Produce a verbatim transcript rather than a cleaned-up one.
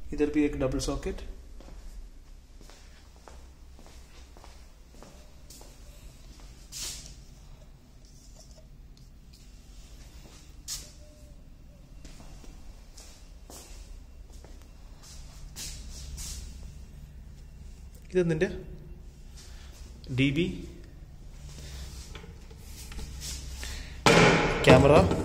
इधर भी एक डबल सॉकेट, ഇതെന്നിൻ്റെ ഡി ബി ക്യാമറ